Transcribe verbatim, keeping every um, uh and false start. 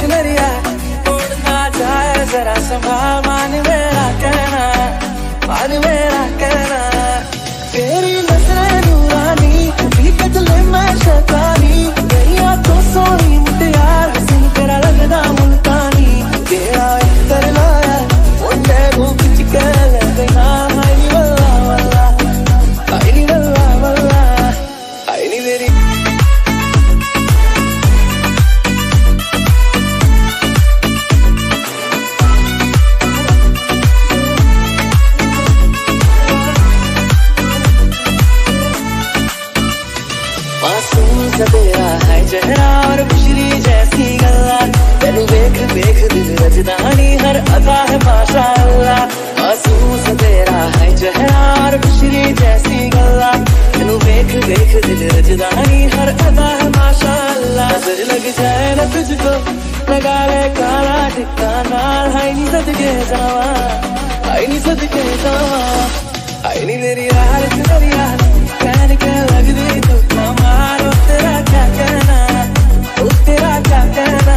नरिया तोड़ना जाए जरा संभाल, मान मेरा कहना, मान मेरा कहना। तेरी नजरें नूरानी, कभी कजले मैं शैतानी, तेरी आंखों सोनी मुटियार, हसीन तेरा लगदा मुल्तानी। तेरा इतर लाया मुंडे को खिंच के ले गया, हाय नी वल्ला वल्ला, हाय नी वल्ला वल्ला, हाय नी मेरी। मासूम सा तेरा है चेहरा और बिजली जैसी गल्ला, तेनू देख देख दिल रजदानी, हर अदा है माशाअल्लाह। मासूम सा तेरा है चेहरा और बिजली जैसी गल्ला, तेनू देख देख दिल रजदानी, हर अदा है माशाअल्लाह। नजर लग जाए ना तुझको लगा ले काला टिक्का नाल, हाय नी सदके जावा, हाय नी सदके जावा, हाय नी मेरी यार तेरिया कहने के लग दी तू कमाल। ओ तेरा क्या कहना, ओ तेरा क्या कहना।